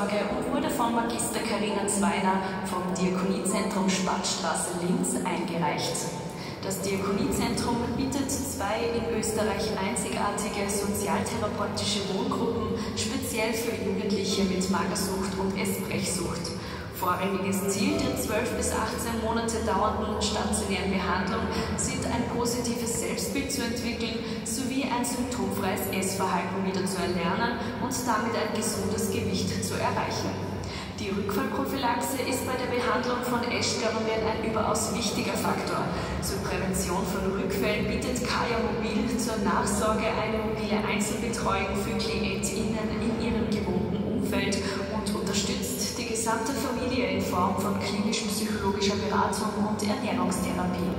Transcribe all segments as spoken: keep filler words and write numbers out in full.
Nachsorge und wurde von Magister Carina Zweiner vom Diakoniezentrum Spatzstraße Linz eingereicht. Das Diakoniezentrum bietet zwei in Österreich einzigartige sozialtherapeutische Wohngruppen, speziell für Jugendliche mit Magersucht und Essbrechsucht. Vorrangiges Ziel der zwölf bis achtzehn Monate dauernden stationären Behandlung sind ein positives Selbstbild zu entwickeln, sowie ein symptomfreies Essverhalten wieder zu erlernen und damit ein gesundes Gewicht zu erreichen. Die Rückfallprophylaxe ist bei der Behandlung von Essstörungen ein überaus wichtiger Faktor. Zur Prävention von Rückfällen bietet Kaya Mobil zur Nachsorge eine mobile Einzelbetreuung für KlientInnen in ihrem gewohnten Umfeld und unterstützt die gesamte Familie in Form von klinisch-psychologischer Beratung und Ernährungstherapie.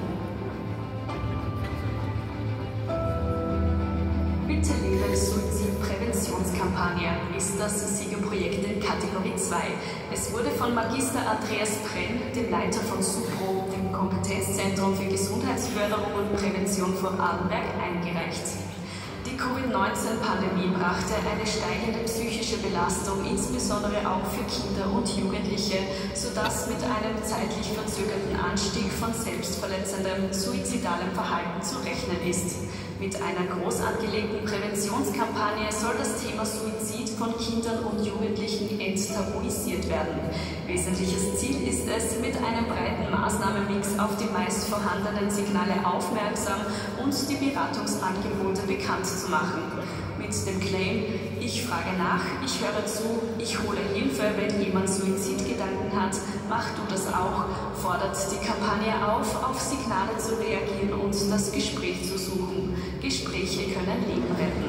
Bitte lebe Suizidpräventionskampagne ist das Siegerprojekt in Kategorie zwei. Es wurde von Magister Andreas Brenn, dem Leiter von SUPRO, dem Kompetenzzentrum für Gesundheitsförderung und Prävention von Adenberg, eingereicht. Die Covid neunzehn Pandemie brachte eine steigende psychische Belastung, insbesondere auch für Kinder und Jugendliche, sodass mit einem zeitlich verzögerten Anstieg von selbstverletzendem, suizidalem Verhalten zu rechnen ist. Mit einer groß angelegten Präventionskampagne soll das Thema Suizid von Kindern und Jugendlichen enttabuisiert werden. Wesentliches Ziel ist es, mit einem breiten Maßnahmenmix auf die meist vorhandenen Signale aufmerksam und die Beratungsangebote bekannt zu machen. Mit dem Claim „Ich frage nach, ich höre zu, ich hole Hilfe, wenn jemand Suizidgedanken hat, mach du das auch“, fordert die Kampagne auf, auf Signale zu reagieren und das Gespräch zu suchen. Gespräche können Leben retten.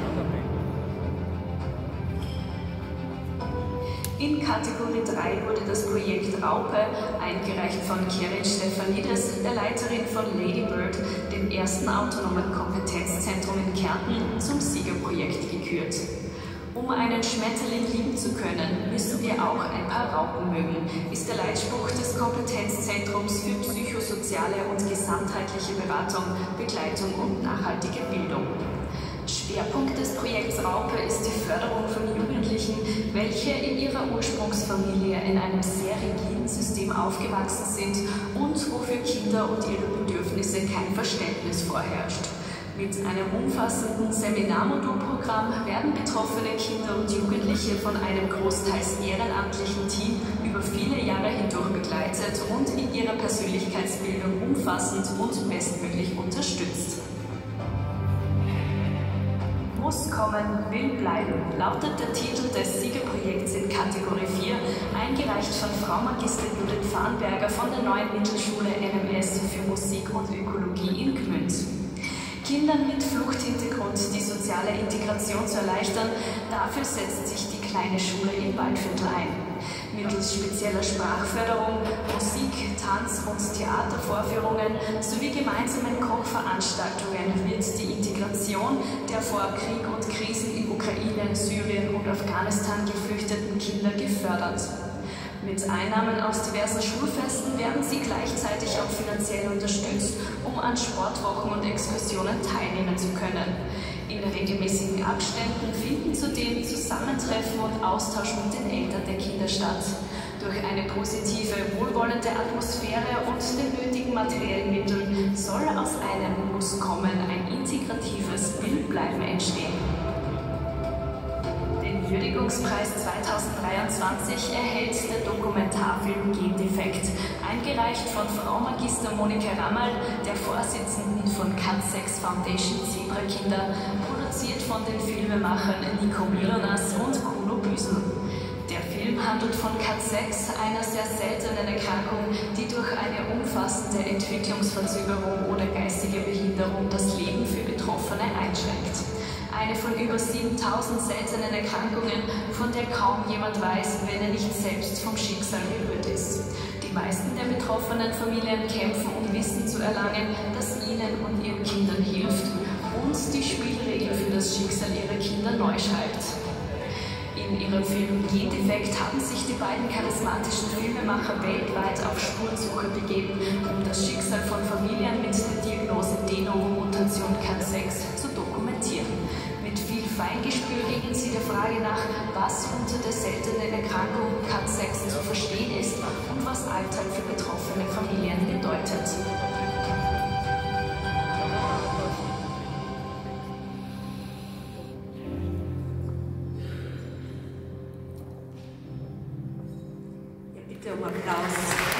In Kategorie drei wurde das Projekt Raupe, eingereicht von Kerin Stefanides, der Leiterin von Ladybird, dem ersten autonomen Kompetenzzentrum in Kärnten, zum Siegerprojekt gekürt. Um einen Schmetterling lieben zu können, müssen wir auch ein paar Raupen mögen, ist der Leitspruch des Kompetenzzentrums für psychosoziale und gesamtheitliche Beratung, Begleitung und nachhaltige Bildung. Schwerpunkt des Projekts Raupe ist die Förderung von Jugendlichen, welche in ihrer Ursprungsfamilie in einem sehr rigiden System aufgewachsen sind und wofür Kinder und ihre Bedürfnisse kein Verständnis vorherrscht. Mit einem umfassenden Seminarmodulprogramm werden betroffene Kinder und Jugendliche von einem großteils ehrenamtlichen Team über viele Jahre hindurch begleitet und in ihrer Persönlichkeitsbildung umfassend und bestmöglich unterstützt. Muss kommen, will bleiben, lautet der Titel des Siegerprojekts in Kategorie vier, eingereicht von Frau Magister Judith Farnberger von der Neuen Mittelschule N M S für Musik und Ökologie in Gmünd. Kindern mit Fluchthintergrund die soziale Integration zu erleichtern, dafür setzt sich die kleine Schule im Waldviertel ein. Mittels spezieller Sprachförderung, Musik, Tanz- und Theatervorführungen sowie gemeinsamen Kochveranstaltungen wird die Integration der vor Krieg und Krisen in Ukraine, Syrien und Afghanistan geflüchteten Kinder gefördert. Mit Einnahmen aus diversen Schulfesten werden sie gleichzeitig auch finanziell unterstützt, um an Sportwochen und Exkursionen teilnehmen zu können. In regelmäßigen Abständen finden zudem Zusammentreffen und Austausch mit den Eltern der Kinder statt. Durch eine positive, wohlwollende Atmosphäre und den nötigen materiellen Mitteln soll aus einem Muss kommen ein integratives Willbleiben entstehen. Den Würdigungspreis zweitausenddreiundzwanzig erhält der Dokumentarfilm Gendefekt, eingereicht von Frau Magister Monika Rammal, der Vorsitzenden von Cat sechs Foundation Zebrakinder, produziert von den Filmemachern Nico Mironas und Kuno Büsel. Der Film handelt von Cat sechs, einer sehr seltenen Erkrankung, die durch eine umfassende Entwicklungsverzögerung oder geistige Behinderung das Leben für Betroffene einschränkt. Eine von über siebentausend seltenen Erkrankungen, von der kaum jemand weiß, wenn er nicht selbst vom Schicksal berührt ist. Die meisten der betroffenen Familien kämpfen, um Wissen zu erlangen, das ihnen und ihren Kindern hilft und die Spielregeln für das Schicksal ihrer Kinder neu schreibt. In ihrem Film Gendefekt haben sich die beiden charismatischen Filmemacher weltweit auf Spurensuche begeben, um das Schicksal von Familien mit der Diagnose De Novo-Mutation Cat sechs zu dokumentieren. Mit viel Feingespür gehen sie der Frage nach, was unter der seltenen Erkrankung C A T sechs zu verstehen ist und was Alltag für betroffene Familien bedeutet. Ja, bitte um Applaus.